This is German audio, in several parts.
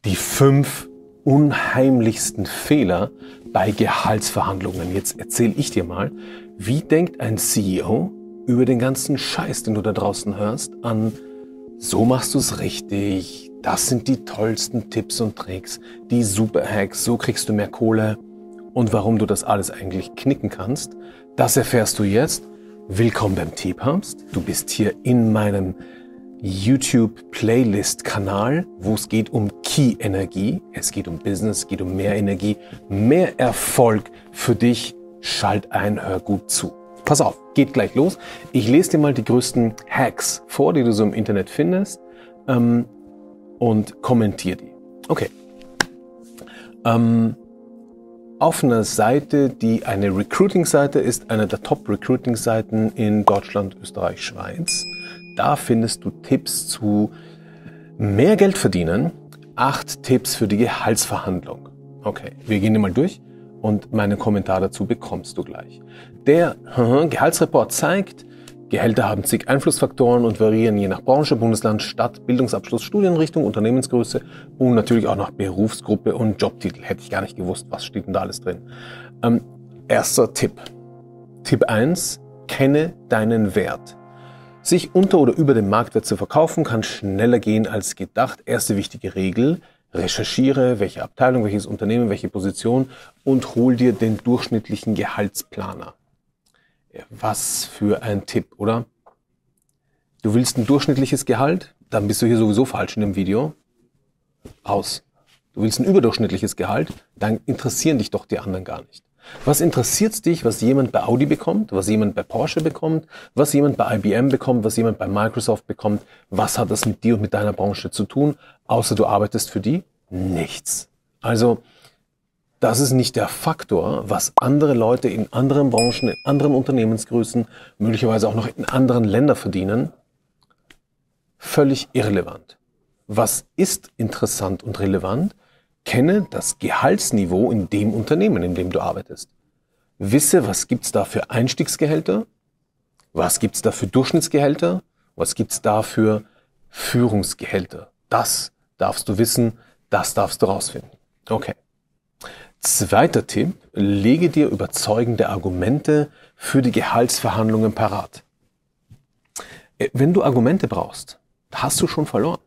Die 5 unheimlichsten Fehler bei Gehaltsverhandlungen. Jetzt erzähle ich dir mal, wie denkt ein CEO über den ganzen Scheiß, den du da draußen hörst, an so machst du es richtig, das sind die tollsten Tipps und Tricks, die Super-Hacks, so kriegst du mehr Kohle und warum du das alles eigentlich knicken kannst, das erfährst du jetzt. Willkommen beim T-Pumps. Du bist hier in meinem YouTube-Playlist-Kanal, wo es geht um Key-Energie, es geht um Business, es geht um mehr Energie, mehr Erfolg für dich. Schalt ein, hör gut zu. Pass auf, geht gleich los. Ich lese dir mal die größten Hacks vor, die du so im Internet findest und kommentiere die. Okay. Auf einer Seite, die eine Recruiting-Seite ist, eine der Top-Recruiting-Seiten in Deutschland, Österreich, Schweiz. Da findest du Tipps zu mehr Geld verdienen, 8 Tipps für die Gehaltsverhandlung. Okay, wir gehen die mal durch und meinen Kommentar dazu bekommst du gleich. Der Gehaltsreport zeigt, Gehälter haben zig Einflussfaktoren und variieren je nach Branche, Bundesland, Stadt, Bildungsabschluss, Studienrichtung, Unternehmensgröße und natürlich auch nach Berufsgruppe und Jobtitel. Hätte ich gar nicht gewusst, was steht denn da alles drin. Erster Tipp. Tipp 1, kenne deinen Wert. Sich unter oder über dem Marktwert zu verkaufen, kann schneller gehen als gedacht. Erste wichtige Regel, recherchiere, welche Abteilung, welches Unternehmen, welche Position und hol dir den durchschnittlichen Gehaltsplaner. Was für ein Tipp, oder? Du willst ein durchschnittliches Gehalt? Dann bist du hier sowieso falsch in dem Video. Aus. Du willst ein überdurchschnittliches Gehalt? Dann interessieren dich doch die anderen gar nicht. Was interessiert dich, was jemand bei Audi bekommt, was jemand bei Porsche bekommt, was jemand bei IBM bekommt, was jemand bei Microsoft bekommt? Was hat das mit dir und mit deiner Branche zu tun, außer du arbeitest für die? Nichts. Also, das ist nicht der Faktor, was andere Leute in anderen Branchen, in anderen Unternehmensgrößen, möglicherweise auch noch in anderen Ländern verdienen. Völlig irrelevant. Was ist interessant und relevant? Kenne das Gehaltsniveau in dem Unternehmen, in dem du arbeitest. Wisse, was gibt's da für Einstiegsgehälter? Was gibt's da für Durchschnittsgehälter? Was gibt's da für Führungsgehälter? Das darfst du wissen, das darfst du rausfinden. Okay. Zweiter Tipp, lege dir überzeugende Argumente für die Gehaltsverhandlungen parat. Wenn du Argumente brauchst, hast du schon verloren.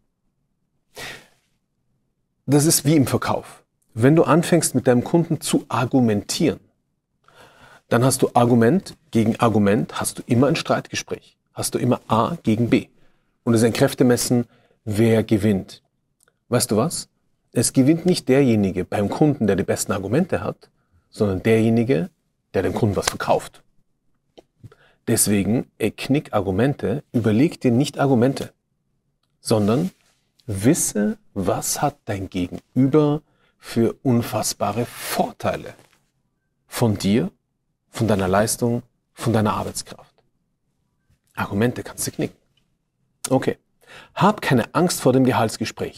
Das ist wie im Verkauf. Wenn du anfängst mit deinem Kunden zu argumentieren, dann hast du Argument gegen Argument, hast du immer ein Streitgespräch. Hast du immer A gegen B. Und es ist ein Kräftemessen, wer gewinnt. Weißt du was? Es gewinnt nicht derjenige beim Kunden, der die besten Argumente hat, sondern derjenige, der dem Kunden was verkauft. Deswegen, knick Argumente, überleg dir nicht Argumente, sondern wisse, was hat dein Gegenüber für unfassbare Vorteile von dir, von deiner Leistung, von deiner Arbeitskraft. Argumente kannst du knicken. Okay. Hab keine Angst vor dem Gehaltsgespräch.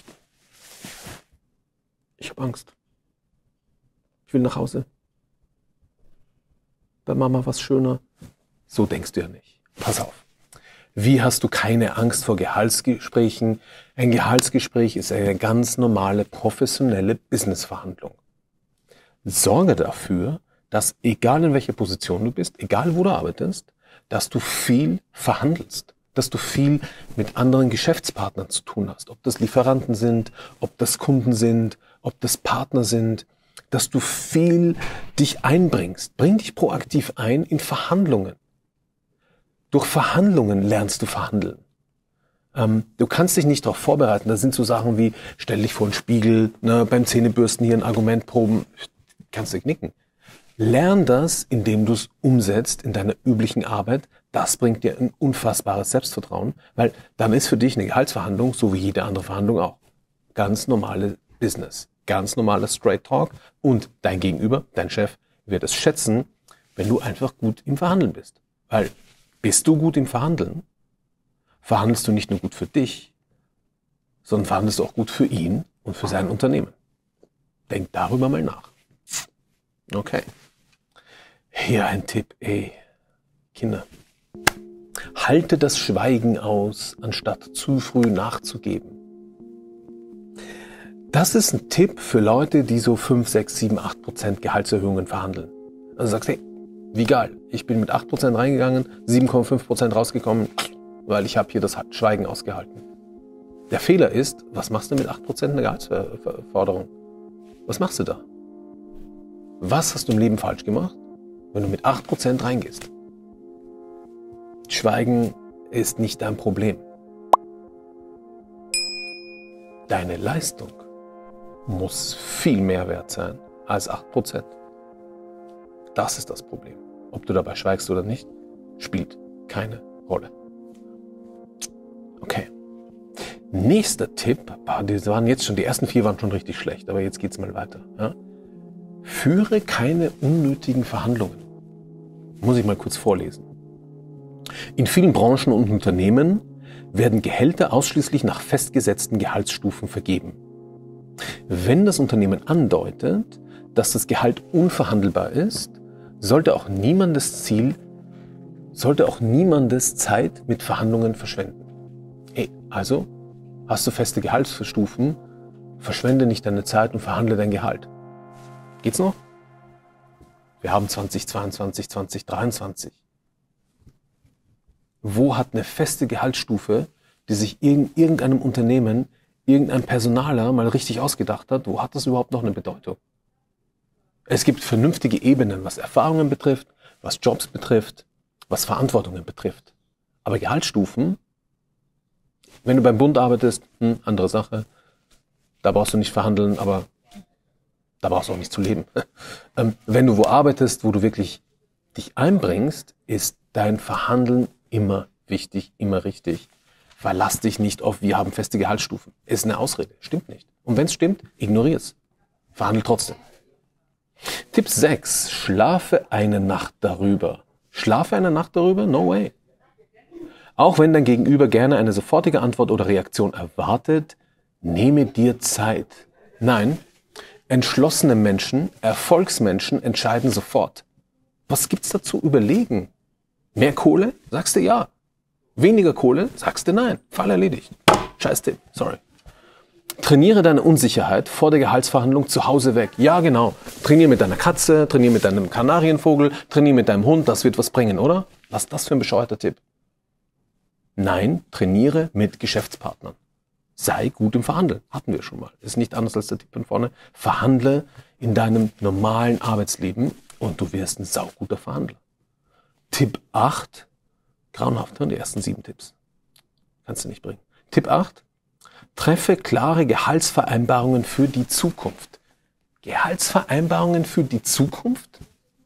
Ich habe Angst. Ich will nach Hause. Bei Mama was schöner. So denkst du ja nicht. Pass auf. Wie hast du keine Angst vor Gehaltsgesprächen? Ein Gehaltsgespräch ist eine ganz normale, professionelle Businessverhandlung. Sorge dafür, dass egal in welcher Position du bist, egal wo du arbeitest, dass du viel verhandelst. Dass du viel mit anderen Geschäftspartnern zu tun hast. Ob das Lieferanten sind, ob das Kunden sind, ob das Partner sind. Dass du viel dich einbringst. Bring dich proaktiv ein in Verhandlungen. Durch Verhandlungen lernst du verhandeln. Du kannst dich nicht darauf vorbereiten. Da sind so Sachen wie, stell dich vor einen Spiegel, beim Zähnebürsten hier ein Argument proben. Kannst du knicken. Lern das, indem du es umsetzt in deiner üblichen Arbeit. Das bringt dir ein unfassbares Selbstvertrauen, weil dann ist für dich eine Gehaltsverhandlung, so wie jede andere Verhandlung auch, ganz normale Business, ganz normaler Straight Talk und dein Gegenüber, dein Chef, wird es schätzen, wenn du einfach gut im Verhandeln bist. Weil bist du gut im Verhandeln, verhandelst du nicht nur gut für dich, sondern verhandelst du auch gut für ihn und für sein Unternehmen. Denk darüber mal nach. Okay. Hier ein Tipp, Kinder. Halte das Schweigen aus, anstatt zu früh nachzugeben. Das ist ein Tipp für Leute, die so 5, 6, 7, 8% Gehaltserhöhungen verhandeln. Also sagst, hey, wie geil, ich bin mit 8% reingegangen, 7,5% rausgekommen, weil ich habe hier das Schweigen ausgehalten. Der Fehler ist, was machst du mit 8% einer Gehaltsforderung? Was machst du da? Was hast du im Leben falsch gemacht, wenn du mit 8% reingehst? Schweigen ist nicht dein Problem. Deine Leistung muss viel mehr wert sein als 8%. Das ist das Problem. Ob du dabei schweigst oder nicht, spielt keine Rolle. Okay. Nächster Tipp, die ersten 4 waren schon richtig schlecht, aber jetzt geht's mal weiter. Ja? Führe keine unnötigen Verhandlungen. Muss ich mal kurz vorlesen. In vielen Branchen und Unternehmen werden Gehälter ausschließlich nach festgesetzten Gehaltsstufen vergeben. Wenn das Unternehmen andeutet, dass das Gehalt unverhandelbar ist, sollte auch niemandes Zeit mit Verhandlungen verschwenden. Also hast du feste Gehaltsstufen, verschwende nicht deine Zeit und verhandle dein Gehalt. Geht's noch? Wir haben 2022, 2023. Wo hat eine feste Gehaltsstufe, die sich irgendeinem Unternehmen, irgendein Personaler mal richtig ausgedacht hat, wo hat das überhaupt noch eine Bedeutung? Es gibt vernünftige Ebenen, was Erfahrungen betrifft, was Jobs betrifft, was Verantwortungen betrifft. Aber Gehaltsstufen, wenn du beim Bund arbeitest, andere Sache, da brauchst du nicht verhandeln, aber da brauchst du auch nicht zu leben. Wenn du wo arbeitest, wo du wirklich dich einbringst, ist dein Verhandeln immer wichtig, immer richtig. Verlass dich nicht auf, wir haben feste Gehaltsstufen. Ist eine Ausrede, stimmt nicht. Und wenn es stimmt, ignoriere es. Verhandel trotzdem. Tipp 6. Schlafe eine Nacht darüber. Schlafe eine Nacht darüber? No way. Auch wenn dein Gegenüber gerne eine sofortige Antwort oder Reaktion erwartet, nehme dir Zeit. Nein, entschlossene Menschen, Erfolgsmenschen entscheiden sofort. Was gibt's da zu überlegen? Mehr Kohle? Sagst du ja. Weniger Kohle? Sagst du nein. Fall erledigt. Scheiß Tipp, sorry. Trainiere deine Unsicherheit vor der Gehaltsverhandlung zu Hause weg. Ja, genau. Trainiere mit deiner Katze, trainiere mit deinem Kanarienvogel, trainiere mit deinem Hund. Das wird was bringen, oder? Was ist das für ein bescheuerter Tipp? Nein, trainiere mit Geschäftspartnern. Sei gut im Verhandeln. Hatten wir schon mal. Ist nicht anders als der Tipp von vorne. Verhandle in deinem normalen Arbeitsleben und du wirst ein sauguter Verhandler. Tipp 8. Grauenhaft, die ersten 7 Tipps. Kannst du nicht bringen. Tipp 8. Treffe klare Gehaltsvereinbarungen für die Zukunft. Gehaltsvereinbarungen für die Zukunft?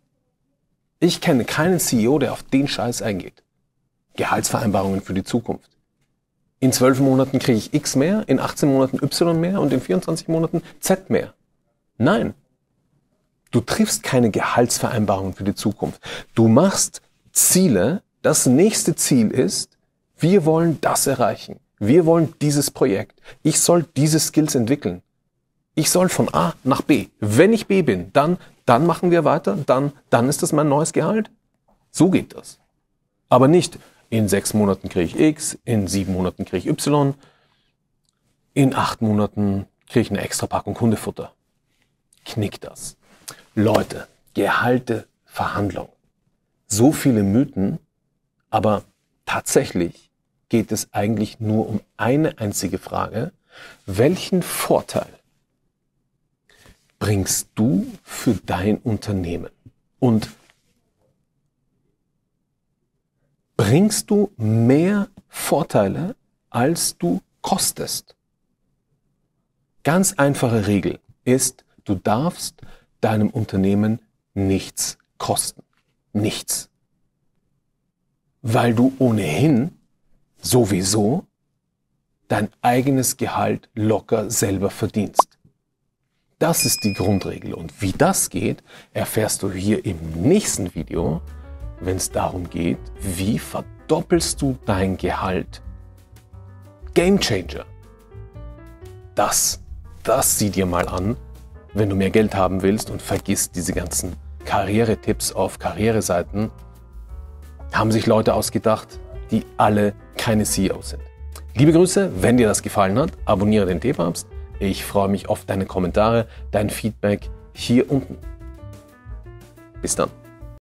Ich kenne keinen CEO, der auf den Scheiß eingeht. Gehaltsvereinbarungen für die Zukunft. In 12 Monaten kriege ich X mehr, in 18 Monaten Y mehr und in 24 Monaten Z mehr. Nein. Du triffst keine Gehaltsvereinbarungen für die Zukunft. Du machst Ziele. Das nächste Ziel ist, wir wollen das erreichen. Wir wollen dieses Projekt. Ich soll diese Skills entwickeln. Ich soll von A nach B. Wenn ich B bin, dann machen wir weiter. Dann ist das mein neues Gehalt. So geht das. Aber nicht, in 6 Monaten kriege ich X, in 7 Monaten kriege ich Y, in 8 Monaten kriege ich eine extra Packung Hundefutter. Knick das. Leute, Gehalte, Verhandlung. So viele Mythen, aber tatsächlich geht es eigentlich nur um eine einzige Frage. Welchen Vorteil bringst du für dein Unternehmen? Und bringst du mehr Vorteile, als du kostest? Ganz einfache Regel ist, du darfst deinem Unternehmen nichts kosten. Nichts. Weil du ohnehin sowieso dein eigenes Gehalt locker selber verdienst. Das ist die Grundregel. Und wie das geht, erfährst du hier im nächsten Video, wenn es darum geht, wie verdoppelst du dein Gehalt. Game Changer. Das sieh dir mal an, wenn du mehr Geld haben willst und vergiss diese ganzen Karrieretipps auf Karriereseiten. Haben sich Leute ausgedacht, die alle keine CEOs sind. Liebe Grüße, wenn dir das gefallen hat, abonniere den T-Papst, Ich freue mich auf deine Kommentare, dein Feedback hier unten. Bis dann.